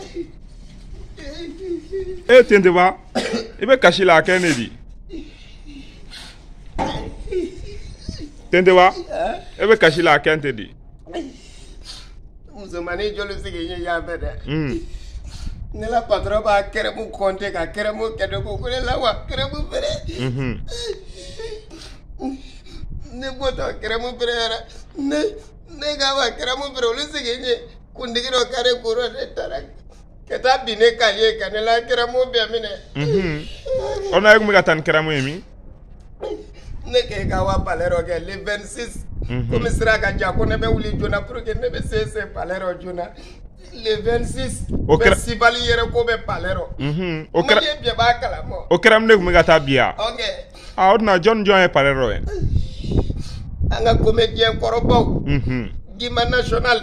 E tente ba I be kasi la kene di tente ba e be kasi la kente di Musomani jolu sigi ye ya bede ne la patron ba kere mu konte ka kere mu kedo ko ne la wa kere mu bere ne boto kere mu bere ne ga wa kere mu bere lu sigi ye kundigiro kare kuro de tarak keta bine ka ye kanela kere mu be mine ona yegum ga tan kere mu yemi ne ke ga wa palero ke le 26 comme sera ka ja ko ne be wuli jona pour que ne be cesse palero jona le 26 festival yere ko be palero o kera be ba kala mo o kera ne gum ga ta bia okay odna John e palero en anga comédien korobo Gima national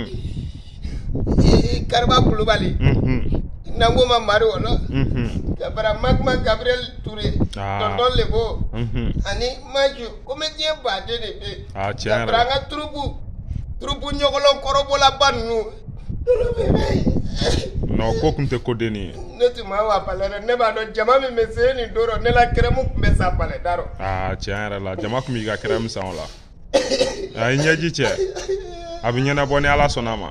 Karba Kulubali Nangoma Maro no Kabara Magma Gabriel Touré Tonton Lebo ani maju comédien badé de Kabranga troubu nyogolo korobo la banu no ko kunte ko deni netuma wa palere ne ba do jama mi meseni doro ne la kremu mbesa pale daro tiara la jama ko mi ga krem sa la ay nyaji che abinya na boni ala sonama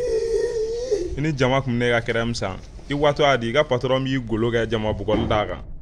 ini jama ko ne ga krem sa I wato adi ga patron mi golo ga jama bugol daga